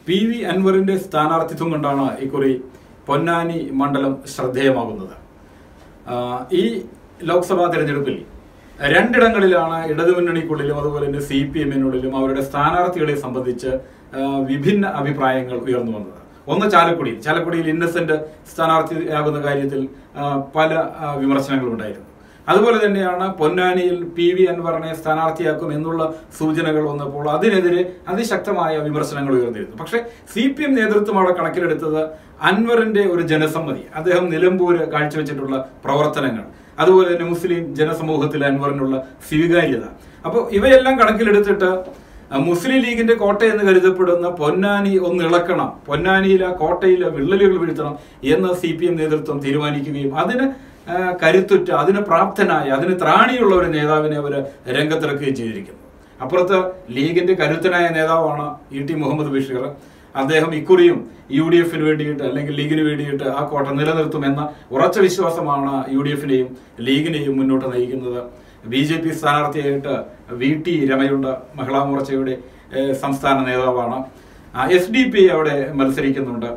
PV അൻവറിന്റെ സ്ഥാനാർത്ഥിത്വം കൊണ്ടാണ് ഇക്കുറി പൊന്നാനി മണ്ഡലം ശ്രദ്ധേയമാകുന്നത്. ഈ ലോക്സഭാ തെരഞ്ഞെടുപ്പിൽ രണ്ടിടങ്ങളിലാണ് ഇടതുമുന്നണിക്കുള്ളിലും അതുപോലെ തന്നെ CPM-നുള്ളിലും അവരുടെ സ്ഥാനാർത്ഥികളെ സംബന്ധിച്ച് വിഭിന്ന അഭിപ്രായങ്ങൾ ഉയർന്നു വന്നത്. ഒന്ന് ചാലക്കുടിയിൽ ഇന്നസെന്റ് സ്ഥാനാർത്ഥിയാകുന്ന കാര്യത്തിൽ പല വിമർശനങ്ങളും ഉണ്ടായിരുന്നു. അതുപോലെ തന്നെയാണ് പൊന്നാനിയിൽ PV അൻവറിനെ സ്ഥാനാർത്ഥിയാക്കും എന്നുള്ള സൂചനകൾ വന്നപ്പോൾ അതിനെതിരെ അതിശക്തമായ വിമർശനങ്ങൾ ഉയർന്നിരുന്നു. പക്ഷേ CPM നേതൃത്വം അവിടെ കണക്കിലെടുത്തത് അൻവറിന്റെ ഒരു ജനസമ്മതി, അദ്ദേഹം നിലമ്പൂര് കാഴ്ചവെച്ചിട്ടുള്ള പ്രവർത്തനങ്ങൾ, അതുപോലെ തന്നെ മുസ്ലിം ജനസമൂഹത്തിൽ അൻവറിനുള്ള സ്വീകാര്യത. അപ്പോൾ ഇവയെല്ലാം കണക്കിലെടുത്തിട്ട് മുസ്ലിം ലീഗിന്റെ കോട്ട എന്ന് കരുതപ്പെടുന്ന പൊന്നാനി ഒന്ന് ഇളക്കണം, പൊന്നാനിയിലെ കോട്ടയിലെ വിള്ളലുകൾ വീഴ്ത്തണം എന്ന് CPM നേതൃത്വം തീരുമാനിക്കുകയും അതിന് കരുത്തുറ്റ, അതിന് പ്രാപ്തനായ, അതിന് ത്രാണിയുള്ള ഒരു നേതാവിനെ അവർ രംഗത്തിറക്കുകയും ചെയ്തിരിക്കുന്നു. അപ്പുറത്ത് ലീഗിന്റെ കരുത്തനായ നേതാവാണ് ET മുഹമ്മദ് ബഷീർ. അദ്ദേഹം ഇക്കുറിയും UDF-ന് വേണ്ടിയിട്ട് അല്ലെങ്കിൽ ലീഗിന് വേണ്ടിയിട്ട് ആ കോട്ട നിലനിർത്തുമെന്ന ഉറച്ച വിശ്വാസമാണ് UDF-നെയും ലീഗിനെയും മുന്നോട്ട് നയിക്കുന്നത്. BJP സ്ഥാനാർത്ഥിയായിട്ട് VT രമയുണ്ട്, മഹിളാ മോർച്ചയുടെ സംസ്ഥാന നേതാവാണ്. SDPI അവിടെ മത്സരിക്കുന്നുണ്ട്.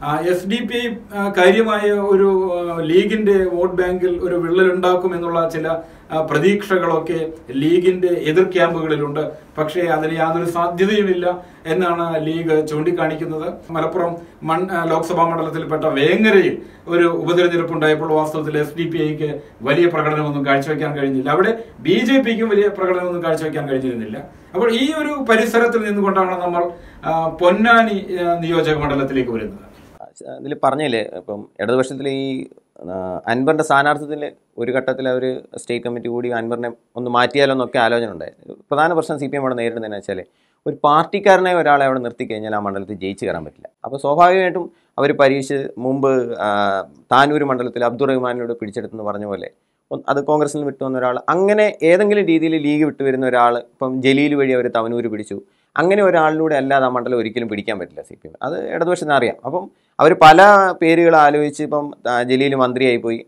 SDPI കാര്യമായ ഒരു ലീഗിന്റെ വോട്ട് ബാങ്കിൽ ഒരു വിള്ളലുണ്ടാക്കും എന്നുള്ള ചില പ്രതീക്ഷകളൊക്കെ ലീഗിന്റെ എതിർ ക്യാമ്പുകളിലുണ്ട്. പക്ഷേ അതിന് യാതൊരു സാധ്യതയുമില്ല എന്നാണ് ലീഗ് ചൂണ്ടിക്കാണിക്കുന്നത്. മലപ്പുറം ലോക്സഭാ മണ്ഡലത്തിൽപ്പെട്ട വേങ്ങരയിൽ ഒരു ഉപതെരഞ്ഞെടുപ്പ് ഉണ്ടായപ്പോൾ വാസ്തവത്തിൽ SDPIക്ക് വലിയ പ്രകടനമൊന്നും കാഴ്ചവെക്കാൻ കഴിഞ്ഞില്ല. അവിടെ BJPക്കും വലിയ പ്രകടനമൊന്നും കാഴ്ചവെക്കാൻ കഴിഞ്ഞിരുന്നില്ല. അപ്പോൾ ഈ ഒരു പരിസരത്തിൽ നിന്നുകൊണ്ടാണ് നമ്മൾ പൊന്നാനി നിയോജക മണ്ഡലത്തിലേക്ക് വരുന്നത്. ഇതിൽ പറഞ്ഞില്ലേ, ഇപ്പം ഇടതുപക്ഷത്തിൽ ഈ അൻവറിന്റെ സ്ഥാനാർത്ഥിത്തിൽ ഒരു ഘട്ടത്തിൽ അവർ സ്റ്റേറ്റ് കമ്മിറ്റി കൂടി അൻവറിനെ ഒന്ന് മാറ്റിയാലോ എന്നൊക്കെ ആലോചന ഉണ്ടായി. പ്രധാന പ്രശ്നം CPM അവിടെ നേരിടുന്നതെന്ന് വെച്ചാൽ ഒരു പാർട്ടിക്കാരനെ ഒരാളെ അവിടെ നിർത്തിക്കഴിഞ്ഞാൽ ആ മണ്ഡലത്തിൽ ജയിച്ച് കയറാൻ പറ്റില്ല. അപ്പോൾ സ്വാഭാവികമായിട്ടും അവർ പരീക്ഷിച്ച് മുമ്പ് താനൂർ മണ്ഡലത്തിൽ അബ്ദുറഹ്മാനിലൂടെ പിടിച്ചെടുത്തെന്ന് പറഞ്ഞ പോലെ അത് കോൺഗ്രസിൽ നിന്ന് വിട്ടുവന്ന ഒരാൾ, അങ്ങനെ ഏതെങ്കിലും രീതിയിൽ ലീഗ് വിട്ടുവരുന്ന ഒരാൾ, ഇപ്പം ജലീൽ വഴി അവർ തവനൂർ പിടിച്ചു, അങ്ങനെ ഒരാളിലൂടെ അല്ലാതെ ആ മണ്ഡലം ഒരിക്കലും പിടിക്കാൻ പറ്റില്ല CPM. അത് ഇടതുപക്ഷത്തിന് അറിയാം. അപ്പം അവർ പല പേരുകൾ ആലോചിച്ച് ഇപ്പം ജലീൽ മന്ത്രിയായി പോയി,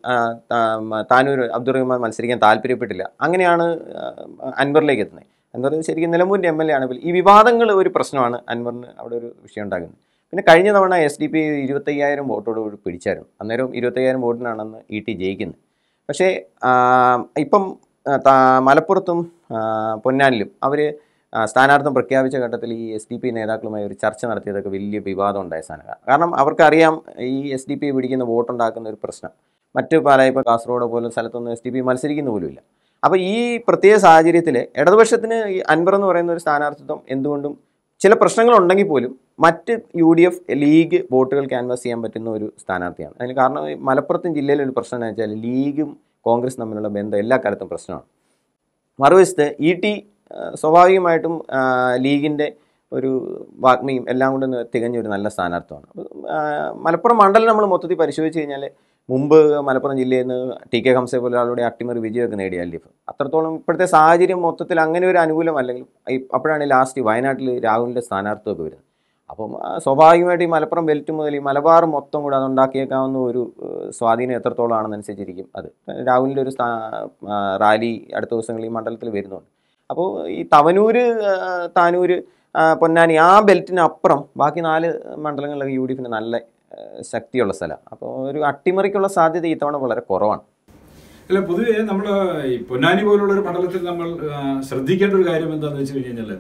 താനൂർ അബ്ദുറഹ്മാൻ മത്സരിക്കാൻ താല്പര്യപ്പെട്ടില്ല, അങ്ങനെയാണ് അൻവറിലേക്ക് എത്തുന്നത്. അൻവർ ശരിക്കും നിലമ്പൂരിൻ്റെ MLA ആണ്. ഈ വിവാദങ്ങൾ ഒരു പ്രശ്നമാണ് അൻവറിന് അവിടെ ഒരു വിഷയം ഉണ്ടാകുന്നത്. പിന്നെ കഴിഞ്ഞ തവണ SDPI 25,000 വോട്ടോട് പിടിച്ചായിരുന്നു. അന്നേരം 25,000 വോട്ടിനാണെന്ന് ET ജയിക്കുന്നത്. പക്ഷേ ഇപ്പം മലപ്പുറത്തും പൊന്നാനിലും അവർ സ്ഥാനാർത്ഥം പ്രഖ്യാപിച്ച ഘട്ടത്തിൽ ഈ SDP നേതാക്കളുമായി ഒരു ചർച്ച നടത്തിയതൊക്കെ വലിയ വിവാദം ഉണ്ടായ സാധനം. കാരണം അവർക്കറിയാം ഈ SDP പിടിക്കുന്ന വോട്ടുണ്ടാക്കുന്ന ഒരു പ്രശ്നം മറ്റ് പല ഇപ്പോൾ കാസർഗോഡ് പോലെ സ്ഥലത്തൊന്നും SDP മത്സരിക്കുന്ന പോലുമില്ല. അപ്പോൾ ഈ പ്രത്യേക സാഹചര്യത്തിൽ ഇടതുപക്ഷത്തിന് ഈ അൻവർ എന്ന് പറയുന്ന ഒരു സ്ഥാനാർത്ഥിത്വം എന്തുകൊണ്ടും ചില പ്രശ്നങ്ങളുണ്ടെങ്കിൽ പോലും മറ്റ് UDF ലീഗ് വോട്ടുകൾ ക്യാൻവാസ് ചെയ്യാൻ പറ്റുന്ന ഒരു സ്ഥാനാർത്ഥിയാണ്. അതിന് കാരണം മലപ്പുറത്തും ജില്ലയിലെ ഒരു പ്രശ്നം എന്ന് വെച്ചാൽ ലീഗും കോൺഗ്രസ് തമ്മിലുള്ള ബന്ധം എല്ലാ കാലത്തും പ്രശ്നമാണ്. മറുവശത്ത് ET സ്വാഭാവികമായിട്ടും ലീഗിൻ്റെ ഒരു വാഗ്മിയും എല്ലാം കൊണ്ട് തികഞ്ഞൊരു നല്ല സ്ഥാനാർത്ഥിയാണ്. മലപ്പുറം മണ്ഡലം നമ്മൾ മൊത്തത്തിൽ പരിശോധിച്ച് കഴിഞ്ഞാൽ മുമ്പ് മലപ്പുറം ജില്ലയിൽ നിന്ന് TK ഹംസയെ പോലെ ആളുടെ അട്ടിമറി വിജയമൊക്കെ നേടിയ LDF അത്രത്തോളം ഇപ്പോഴത്തെ സാഹചര്യം മൊത്തത്തിൽ അങ്ങനെ ഒരു അനുകൂലമല്ലെങ്കിൽ അപ്പോഴാണ് ലാസ്റ്റ് വയനാട്ടിൽ രാഹുലിൻ്റെ സ്ഥാനാർത്ഥിത്വമൊക്കെ വരുന്നത്. അപ്പം സ്വാഭാവികമായിട്ട് ഈ മലപ്പുറം ബെൽറ്റ് മുതൽ ഈ മലബാർ മൊത്തം കൂടെ അതുണ്ടാക്കിയേക്കാവുന്ന ഒരു സ്വാധീനം എത്രത്തോളം ആണെന്നനുസരിച്ചിരിക്കും അത്. രാഹുലിൻ്റെ ഒരു റാലി അടുത്ത ദിവസങ്ങളിൽ ഈ മണ്ഡലത്തിൽ വരുന്നുണ്ട്. അപ്പോൾ ഈ തവനൂര്, താനൂര്, പൊന്നാനി ആ ബെൽറ്റിനപ്പുറം ബാക്കി 4 മണ്ഡലങ്ങളിലൊക്കെ UDFന് നല്ല ശക്തിയുള്ള സ്ഥലമാണ്. അപ്പോൾ ഒരു അട്ടിമറിക്കുള്ള സാധ്യത ഇത്തവണ വളരെ കുറവാണ്. അല്ല, പൊതുവെ നമ്മൾ ഈ പൊന്നാനി പോലുള്ള ഒരു മണ്ഡലത്തിൽ നമ്മൾ ശ്രദ്ധിക്കേണ്ട ഒരു കാര്യം എന്താണെന്ന് വെച്ച് കഴിഞ്ഞാൽ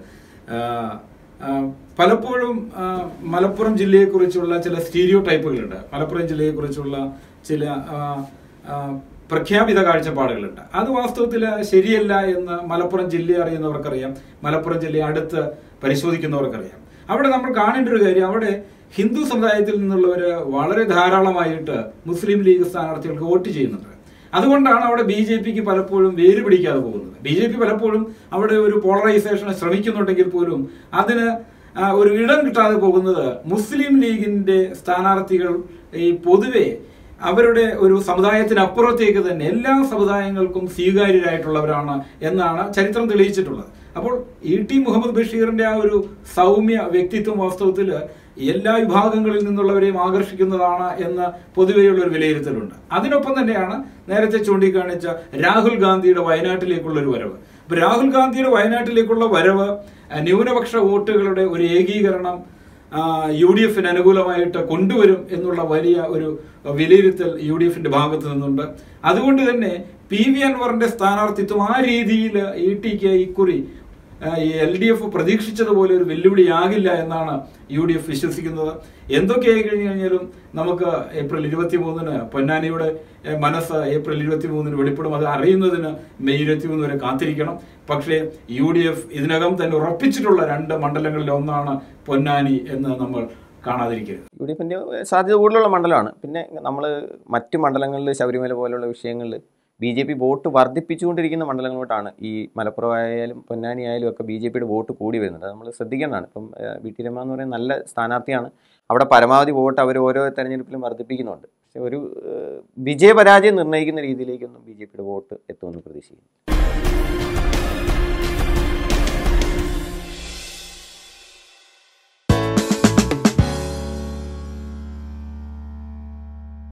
പലപ്പോഴും മലപ്പുറം ജില്ലയെക്കുറിച്ചുള്ള ചില സ്റ്റീരിയോ ടൈപ്പുകളുണ്ട്. മലപ്പുറം ജില്ലയെക്കുറിച്ചുള്ള ചില പ്രഖ്യാപിത കാഴ്ചപ്പാടുകളുണ്ട്. അത് വാസ്തവത്തിൽ ശരിയല്ല എന്ന് മലപ്പുറം ജില്ലയെ അറിയുന്നവർക്കറിയാം, മലപ്പുറം ജില്ലയെ അടുത്ത് പരിശോധിക്കുന്നവർക്കറിയാം. അവിടെ നമ്മൾ കാണേണ്ട ഒരു കാര്യം, അവിടെ ഹിന്ദു സമുദായത്തിൽ നിന്നുള്ളവർ വളരെ ധാരാളമായിട്ട് മുസ്ലിം ലീഗ് സ്ഥാനാർത്ഥികൾക്ക് വോട്ട് ചെയ്യുന്നുണ്ട്. അതുകൊണ്ടാണ് അവിടെ BJPക്ക് പലപ്പോഴും വേര് പിടിക്കാതെ പോകുന്നത്. BJP പലപ്പോഴും അവിടെ ഒരു പോളറൈസേഷന് ശ്രമിക്കുന്നുണ്ടെങ്കിൽ പോലും അതിന് ഒരു ഇടം കിട്ടാതെ പോകുന്നത് മുസ്ലിം ലീഗിന്റെ സ്ഥാനാർത്ഥികൾ ഈ പൊതുവെ അവരുടെ ഒരു സമുദായത്തിനപ്പുറത്തേക്ക് തന്നെ എല്ലാ സമുദായങ്ങൾക്കും സ്വീകാര്യരായിട്ടുള്ളവരാണ് എന്നാണ് ചരിത്രം തെളിയിച്ചിട്ടുള്ളത്. അപ്പോൾ ET മുഹമ്മദ് ബഷീറിന്റെ ആ ഒരു സൗമ്യ വ്യക്തിത്വം വാസ്തവത്തിൽ എല്ലാ വിഭാഗങ്ങളിൽ നിന്നുള്ളവരെയും ആകർഷിക്കുന്നതാണ് എന്ന് പൊതുവെയുള്ള ഒരു വിലയിരുത്തലുണ്ട്. അതിനൊപ്പം തന്നെയാണ് നേരത്തെ ചൂണ്ടിക്കാണിച്ച രാഹുൽ ഗാന്ധിയുടെ വയനാട്ടിലേക്കുള്ള ഒരു വരവ്. രാഹുൽ ഗാന്ധിയുടെ വയനാട്ടിലേക്കുള്ള വരവ് ന്യൂനപക്ഷ വോട്ടുകളുടെ ഒരു ഏകീകരണം UDF അനുകൂലമായിട്ട് കൊണ്ടുവരും എന്നുള്ള വലിയ ഒരു വിലയിരുത്തൽ UDF ഭാഗത്ത് നിന്നുണ്ട്. അതുകൊണ്ട് തന്നെ PV അൻവറിന്റെ സ്ഥാനാർത്ഥിത്വം ആ രീതിയിൽ ETക്ക് ഇക്കുറി LDF പ്രതീക്ഷിച്ചതുപോലെ ഒരു വെല്ലുവിളിയാകില്ല എന്നാണ് UDF വിശ്വസിക്കുന്നത്. എന്തൊക്കെയായി കഴിഞ്ഞു കഴിഞ്ഞാലും നമുക്ക് ഏപ്രിൽ 23-ന് പൊന്നാനിയുടെ മനസ്സ് ഏപ്രിൽ 23-ന് വെളിപ്പെടും. അത് അറിയുന്നതിന് മെയ് 23 വരെ കാത്തിരിക്കണം. പക്ഷേ UDF ഇതിനകം തന്നെ ഉറപ്പിച്ചിട്ടുള്ള 2 മണ്ഡലങ്ങളിൽ ഒന്നാണ് പൊന്നാനി എന്ന് നമ്മൾ കാണാതിരിക്കരുത്. UDFന്റെ സാധ്യത കൂടുതലുള്ള മണ്ഡലമാണ്. പിന്നെ നമ്മൾ മറ്റ് മണ്ഡലങ്ങളിൽ ശബരിമല പോലുള്ള വിഷയങ്ങളിൽ BJP വോട്ട് വർദ്ധിപ്പിച്ചുകൊണ്ടിരിക്കുന്ന മണ്ഡലങ്ങളോട്ടാണ് ഈ മലപ്പുറം ആയാലും പൊന്നാനി ആയാലും ഒക്കെ BJPയുടെ വോട്ട് കൂടി വരുന്നത്. നമ്മൾ ശ്രദ്ധിക്കേണ്ടതാണ്. ഇപ്പം VT രമ എന്ന് പറയുന്നത് നല്ല സ്ഥാനാർത്ഥിയാണ്. അവിടെ പരമാവധി വോട്ട് അവർ ഓരോ തെരഞ്ഞെടുപ്പിലും വർദ്ധിപ്പിക്കുന്നുണ്ട്. പക്ഷെ ഒരു വിജയപരാജയം നിർണ്ണയിക്കുന്ന രീതിയിലേക്കൊന്നും BJPയുടെ വോട്ട് എത്തുമെന്ന് പ്രതീക്ഷിക്കുന്നു.